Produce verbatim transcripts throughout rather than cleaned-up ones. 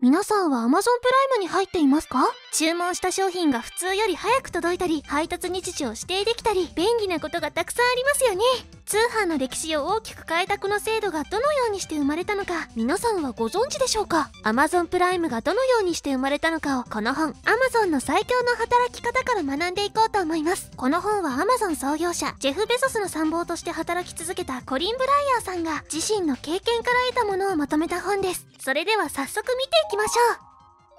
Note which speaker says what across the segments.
Speaker 1: 皆さんは Amazon プライムに入っていますか？注文した商品が普通より早く届いたり、配達日時を指定できたり、便利なことがたくさんありますよね。通販の歴史を大きく変えたこの制度がどのようにして生まれたのか、皆さんはご存知でしょうか？ Amazon プライムがどのようにして生まれたのかを、この本 Amazon の最強の働き方から学んでいこうと思います。この本は Amazon 創業者ジェフ・ベゾスの参謀として働き続けたコリン・ブライヤーさんが自身の経験から得たものをまとめた本です。それでは早速見ていきましょう。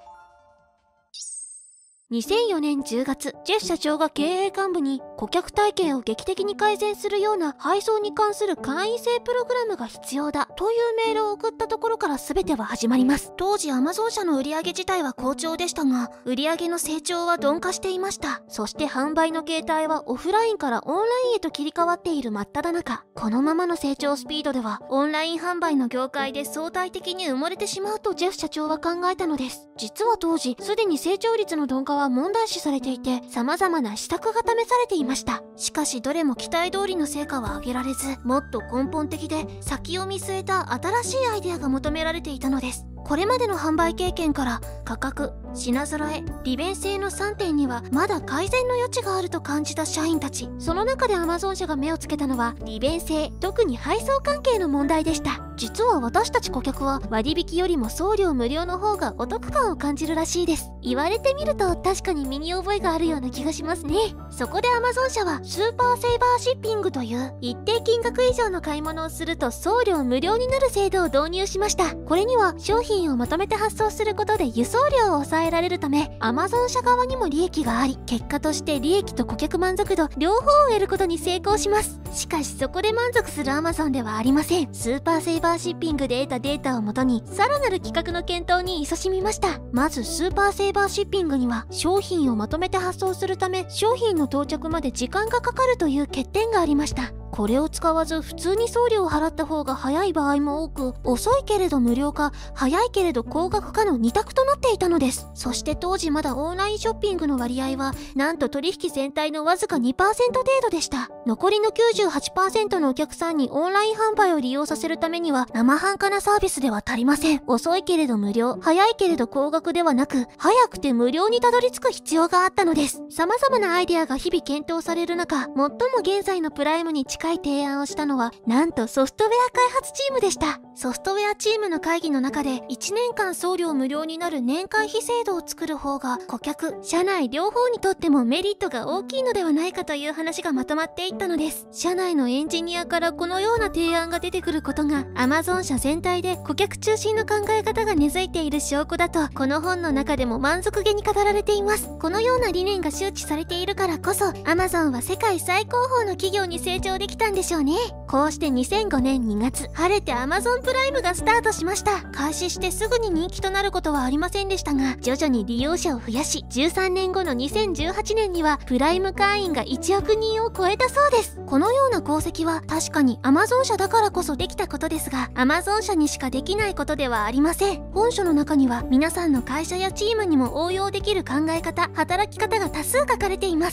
Speaker 1: にせんよねんじゅうがつ、ジェフ社長が経営幹部に顧客体験を劇的に改善するような配送に関する会員制プログラムが必要だというメールを送ったところから全ては始まります。当時 Amazon 社の売上自体は好調でしたが、売上の成長は鈍化していました。そして販売の形態はオフラインからオンラインへと切り替わっている真っ只中。このままの成長スピードではオンライン販売の業界で相対的に埋もれてしまうとジェフ社長は考えたのです。実は当時すでに成長率の鈍化は問題視されていて、様々な施策が試されていました。しかしどれも期待通りの成果は上げられず、もっと根本的で先を見据えた新しいアイデアが求められていたのです。これまでの販売経験から価格、品揃え、利便性のさんてんにはまだ改善の余地があると感じた社員たち。その中で Amazon 社が目をつけたのは利便性、特に配送関係の問題でした。実は私たち顧客は割引よりも送料無料の方がお得感を感じるらしいです。言われてみると確かに身に覚えがあるような気がしますね。そこで Amazon 社はスーパーセイバーシッピングという一定金額以上の買い物をすると送料無料になる制度を導入しました。これには商品をまとめて発送することで輸送料を抑えられるため Amazon 社側にも利益があり、結果として利益と顧客満足度両方を得ることに成功します。しかしそこで満足する Amazon ではありません。スーパーセイバーシッピングで得たデータをもとにさらなる企画の検討に勤しみました。まずスーパーセイバーシッピングには商品をまとめて発送するため商品の到着まで時間がかかるという欠点がありました。これを使わず普通に送料を払った方が早い場合も多く、遅いけれど無料か早いけれど高額かのに択となっていたのです。そして当時まだオンラインショッピングの割合はなんと取引全体のわずか にパーセント 程度でした。残りの きゅうじゅうはちパーセント のお客さんにオンライン販売を利用させるためには生半可なサービスでは足りません。遅いけれど無料、早いけれど高額ではなく、早くて無料にたどり着く必要があったのです。様々なアイデアが日々検討される中、最も現在のプライムに近い提案をしたのはなんとソフトウェア開発チームでした。ソフトウェアチームの会議の中でいちねんかん送料無料になる年会費制度を作る方が顧客、社内両方にとってもメリットが大きいのではないかという話がまとまっていったのです。社内のエンジニアからこのような提案が出てくることが Amazon 社全体で顧客中心の考え方が根付いている証拠だと、この本の中でも満足げに語られています。このような理念が周知されているからこそ Amazon は世界最高峰の企業に成長できたんでしょうね。こうしてにせんごねんにがつ、晴れて Amazon プライムがスタートしました。開始してすぐに人気となることはありませんでしたが、徐々に利用者を増やし、じゅうさんねんごのにせんじゅうはちねんにはプライム会員がいちおくにんを超えたそうです。このような功績は確かに Amazon 社だからこそできたことですが、Amazon 社にしかできないことではありません。本書の中には皆さんの会社やチームにも応用できる考え方、働き方が多数書かれています。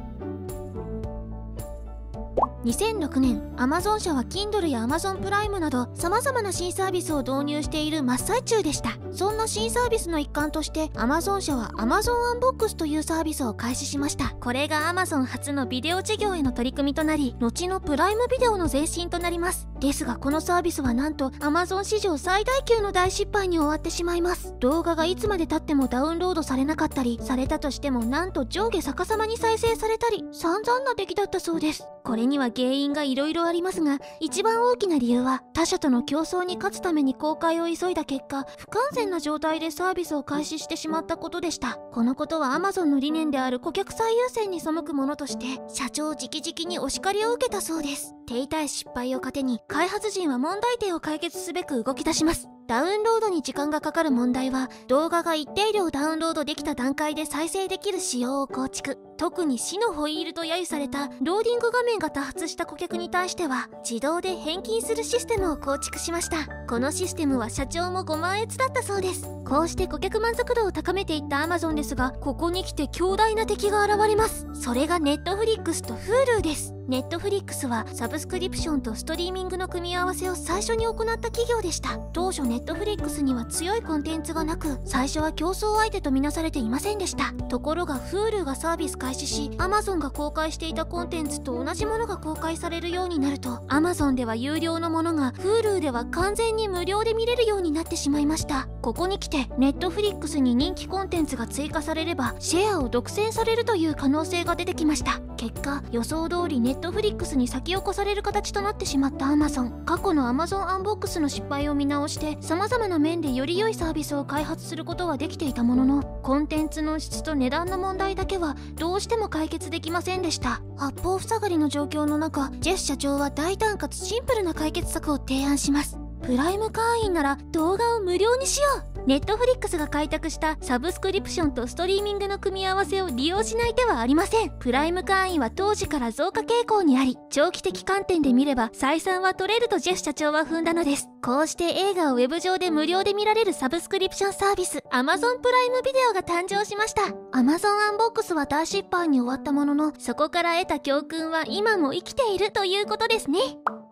Speaker 1: にせんろくねん、Amazon 社は Kindle や Amazon プライムなど様々な新サービスを導入している真っ最中でした。そんな新サービスの一環として Amazon 社は Amazon Unbox というサービスを開始しました。これが Amazon 初のビデオ事業への取り組みとなり、後のプライムビデオの前身となります。ですがこのサービスはなんと Amazon 史上最大級の大失敗に終わってしまいます。動画がいつまで経ってもダウンロードされなかったり、されたとしてもなんと上下逆さまに再生されたり、散々な出来だったそうです。これには原因がいろいろありますが、一番大きな理由は他社との競争に勝つために公開を急いだ結果、不完全な状態でサービスを開始してしまったことでした。このことは Amazon の理念である顧客最優先に背くものとして社長直々にお叱りを受けたそうです。手痛い失敗を糧に開発陣は問題点を解決すべく動き出します。ダウンロードに時間がかかる問題は、動画が一定量ダウンロードできた段階で再生できる仕様を構築。特に死のホイールと揶揄されたローディング画面が多発した顧客に対しては自動で返金するシステムを構築しました。このシステムは社長もご満悦だったそうです。 こうして顧客満足度を高めていった Amazon ですが、ここに来て強大な敵が現れます。それが Netflix と Hulu です。Netflix はサブスクリプションとストリーミングの組み合わせを最初に行った企業でした。当初 Netflix には強いコンテンツがなく、最初は競争相手とみなされていませんでした。ところが Hulu がサービス開始し、 Amazon が公開していたコンテンツと同じものが公開されるようになると、 Amazon では有料のものが Hulu では完全に無料で見れるようになってしまいました。ここに来て Netflix に人気コンテンツが追加されればシェアを独占されるという可能性が出てきました。結果、予想通り Netflix に先を越される形となってしまった Amazon。 過去の Amazon アンボックスの失敗を見直して、様々な面でより良いサービスを開発することはできていたものの、コンテンツの質と値段の問題だけはどうしても解決できませんでした。八方塞がりの状況の中、ジェフ社長は大胆かつシンプルな解決策を提案します。プライム会員なら動画を無料にしよう。ネットフリックスが開拓したサブスクリプションとストリーミングの組み合わせを利用しない手はありません。プライム会員は当時から増加傾向にあり、長期的観点で見れば採算は取れるとジェフ社長は踏んだのです。こうして映画をウェブ上で無料で見られるサブスクリプションサービス Amazon プライムビデオが誕生しました。 Amazon アンボックスは大失敗に終わったものの、そこから得た教訓は今も生きているということですね。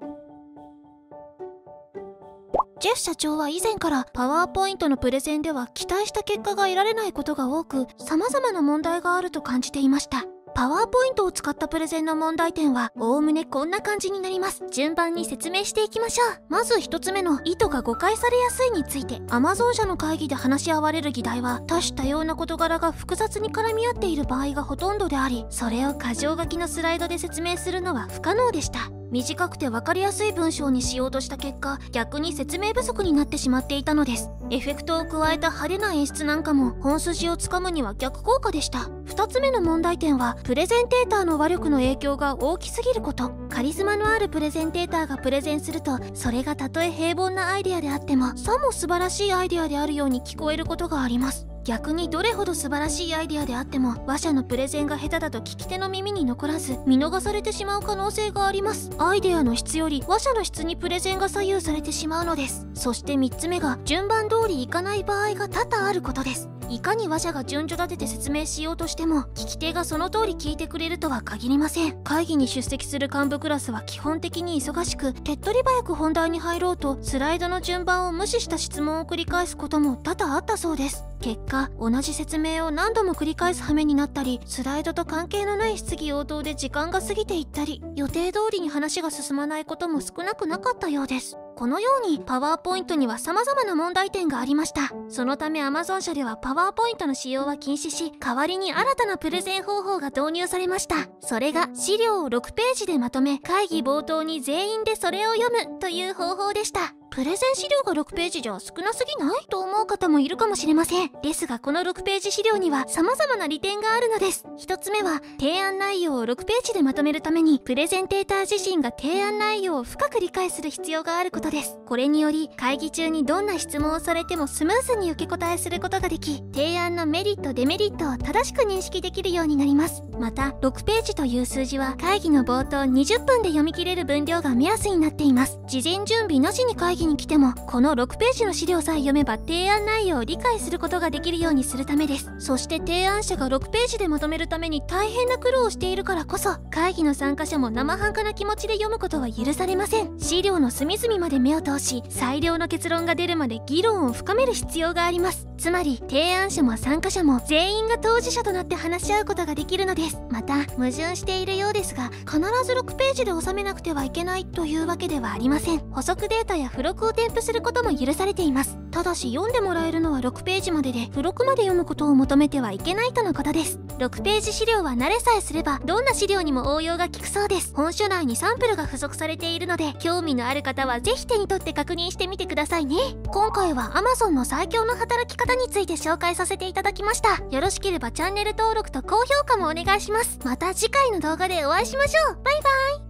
Speaker 1: ジェフ社長は以前からパワーポイントのプレゼンでは期待した結果が得られないことが多く、様々な問題があると感じていました。パワーポイントを使ったプレゼンの問題点はおおむねこんな感じになります。順番に説明していきましょう。まずひとつめの意図が誤解されやすいについて、 Amazon 社の会議で話し合われる議題は多種多様な事柄が複雑に絡み合っている場合がほとんどであり、それを箇条書きのスライドで説明するのは不可能でした。短くて分かりやすい文章にしようとした結果、逆に説明不足になってしまっていたのです。エフェクトを加えた派手な演出なんかも本筋をつかむには逆効果でした。ふたつめの問題点はプレゼンテーターの話力の影響が大きすぎること。カリスマのあるプレゼンテーターがプレゼンすると、それがたとえ平凡なアイデアであってもさも素晴らしいアイデアであるように聞こえることがあります。逆にどれほど素晴らしいアイデアであっても話者のプレゼンが下手だと聞き手の耳に残らず見逃されてしまう可能性があります。アイデアの質より話者の質にプレゼンが左右されてしまうのです。そしてみっつめが順番通りいかない場合が多々あることです。いかに話者が順序立てて説明しようとしても聞き手がその通り聞いてくれるとは限りません。会議に出席する幹部クラスは基本的に忙しく、手っ取り早く本題に入ろうとスライドの順番を無視した質問を繰り返すことも多々あったそうです。結果、同じ説明を何度も繰り返す羽目になったり、スライドと関係のない質疑応答で時間が過ぎていったり、予定通りに話が進まないことも少なくなかったようです。このようにパワーポイントには様々な問題点がありました。そのため Amazon 社ではパワーポイントの使用は禁止し、代わりに新たなプレゼン方法が導入されました。それが資料をろくページでまとめ、会議冒頭に全員でそれを読むという方法でした。プレゼン資料がろくページじゃ少なすぎないと思う方もいるかもしれません。ですがこのろくページ資料には様々な利点があるのです。ひとつめは提案内容をろくページでまとめるためにプレゼンテーター自身が提案内容を深く理解する必要があることです。これにより会議中にどんな質問をされてもスムーズに受け答えすることができ、提案のメリットデメリットを正しく認識できるようになります。またろくページという数字は会議の冒頭にじゅっぷんで読み切れる分量が目安になっています。事前準備なしに会議に来てもこのろくページの資料さえ読めば提案内容を理解することができるようにするためです。そして提案者がろくページでまとめるために大変な苦労をしているからこそ、会議の参加者も生半可な気持ちで読むことは許されません。資料の隅々まで目を通し、最良の結論が出るまで議論を深める必要があります。つまり提案者も参加者も全員が当事者となって話し合うことができるのです。また矛盾しているようですが、必ずろくページで収めなくてはいけないというわけではありません。補足データや付録を添付することも許されています。ただし読んでもらえるのはろくページまでで、付録まで読むことを求めてはいけないとのことです。ろくページ資料は慣れさえすればどんな資料にも応用が効くそうです。本書内にサンプルが付属されているので、興味のある方はぜひ手に取って確認してみてくださいね。今回は Amazon の最強の働き方について紹介させていただきました。よろしければチャンネル登録と高評価もお願いします。また次回の動画でお会いしましょう。バイバイ。